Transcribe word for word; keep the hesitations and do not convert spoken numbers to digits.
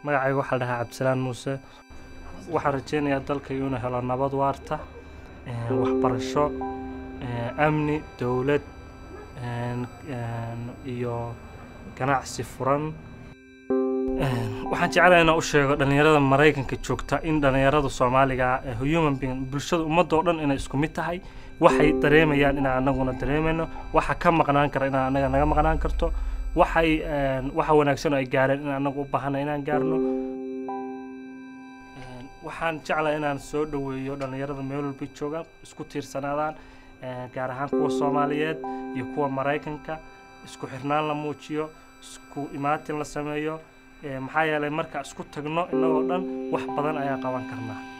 magacaygu waxa la dhahaa Abdisalan Muse waxaan rajeynayaa dalka inuu helo nabad waarta waxbarasho amni dawlad iyo ganacsi furan waxaan jeclahay inaan u sheego dhalinyarada Mareykanka joogta in dhalinyarada Soomaaliga ah human being bulshada ummadda oo dhan inay isku mid tahay waxay dareemayaan in anaguna dareemayno waxa ka maqnaan kara in anaga naga maqnaan karto waxay waxa wanaagsan ay gaareen in anagu u baahanay inaan gaarno waxaan jeclahay inaan soo dhaweeyo dhalinyarada meel walba joogaan isku tiirsanaadaan gaar ahaan kuwa Soomaaliyeed iyo kuwa Mareykanka isku xirnaan la muujiyo isku imaatin la sameeyo maxaa yeelay marka isku tagno inagoo dhan wax badan ayaa qaban karnaa